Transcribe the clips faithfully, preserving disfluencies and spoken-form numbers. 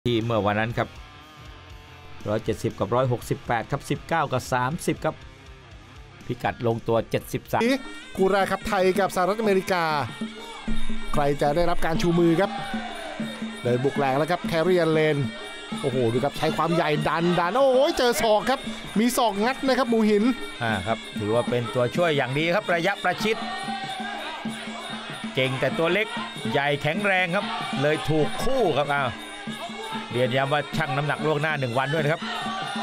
ที่เมื่อวันนั้นครับหนึ่งร้อยเจ็ดสิบกับหนึ่งร้อยหกสิบแปดครับสิบเก้ากับสามสิบครับพิกัดลงตัวเจ็ดสิบสามคู่แรกครับไทยกับสหรัฐอเมริกาใครจะได้รับการชูมือครับเดินบุกแรงแล้วครับแครีเลนโอ้โหดูครับใช้ความใหญ่ดันดันโอ้ยเจอศอกครับมีศอกงัดนะครับหมูหินอ่าครับถือว่าเป็นตัวช่วยอย่างดีครับระยะประชิดเก่งแต่ตัวเล็กใหญ่แข็งแรงครับเลยถูกคู่ครับอ้าวเรียนย้ำว่าชั่งน้ำหนักล่วงหน้าหนึ่งวันด้วยนะครับ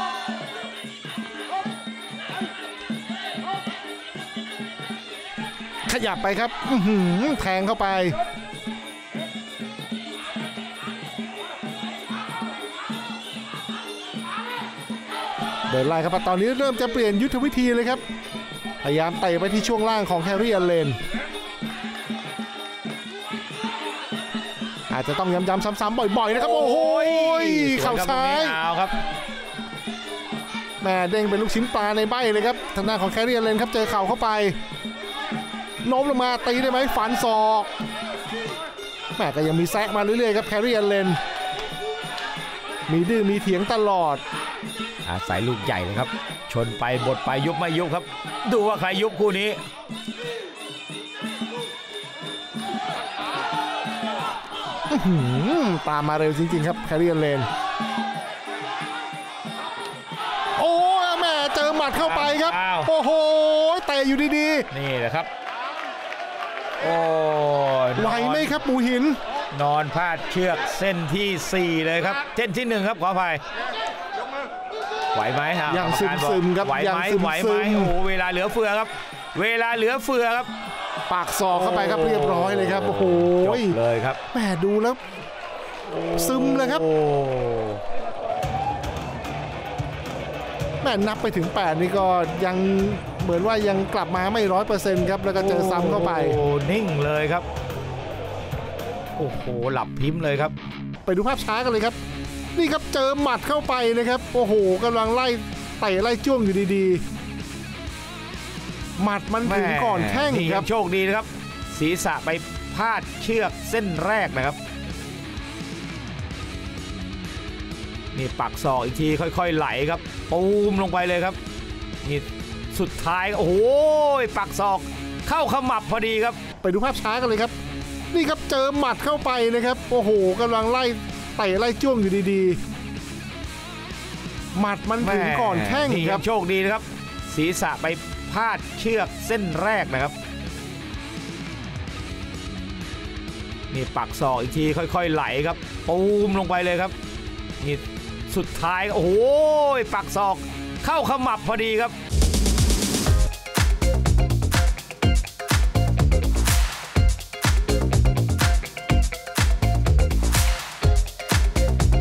ขยับไปครับแทงเข้าไปเดินไล่ครับตอนนี้เริ่มจะเปลี่ยนยุทธวิธีเลยครับพยายามเตะไปที่ช่วงล่างของแครีเลนอาจจะต้องย้ำๆซ้ำๆบ่อยๆนะครับโอ้โหเข่าซ้ายครับแม่เด้งเป็นลูกชิ้นปลาในใบเลยครับทางด้านของแครีเลนครับเจอเข่าเข้าไปโน้มลงมาตีได้ไหมฝันศอกแม่ก็ยังมีแซะมาเรื่อยๆครับแครีเลนมีดื้อมีเถียงตลอดอาศัยลูกใหญ่เลยครับชนไปบดไปยุบไม่ยุบครับดูว่าใครยุบคู่นี้ตามมาเร็วจริงๆครับแครีเลนโอ้แม่เจอหมัดเข้าไปครับโอ้โหเตะอยู่ดีๆนี่แหละครับโอ้ไหวไหมครับหมูหินนอนพาดเชือกเส้นที่สี่เลยครับเส้นที่หนึ่งครับขออภัยไหวไหมครับยังซึมซึมครับไหวไหมไหวไหมโอ้โหเวลาเหลือเฟือครับเวลาเหลือเฟือครับปากศอกเข้าไปครับเรียบร้อยเลยครับโอ้โหจบเลยครับแหมดูแล้วซึมเลยครับแหมนับไปถึงแปดนี่ก็ยังเหมือนว่ายังกลับมาไม่ร้อยเปอร์เซ็นต์ครับแล้วก็เจอซ้ำเข้าไปโอ้นิ่งเลยครับโอ้โหหลับพิมพ์เลยครับไปดูภาพช้ากันเลยครับนี่ครับเจอหมัดเข้าไปนะครับโอ้โหกำลังไล่เตะไล่จ้วงอยู่ดีๆหมัดมันถึงก่อนแข้งครับโชคดีนะครับศีรษะไปพาดเชือกเส้นแรกนะครับนี่ปักศอกอีกทีค่อยๆไหลครับปูมลงไปเลยครับนี่สุดท้ายโอ้โหปักศอกเข้าขมับพอดีครับไปดูภาพช้ากันเลยครับนี่ครับเจอหมัดเข้าไปนะครับโอ้โหกำลังไล่เตะไล่จ้วงอยู่ดีๆหมัดมันถึงก่อนแข้งครับโชคดีนะครับศีรษะไปพาดเชือกเส้นแรกนะครับนี่ปักศอกอีกทีค่อยๆไหลครับปูมลงไปเลยครับนี่สุดท้ายโอ้โหปักศอกเข้าขมับพอดีครับ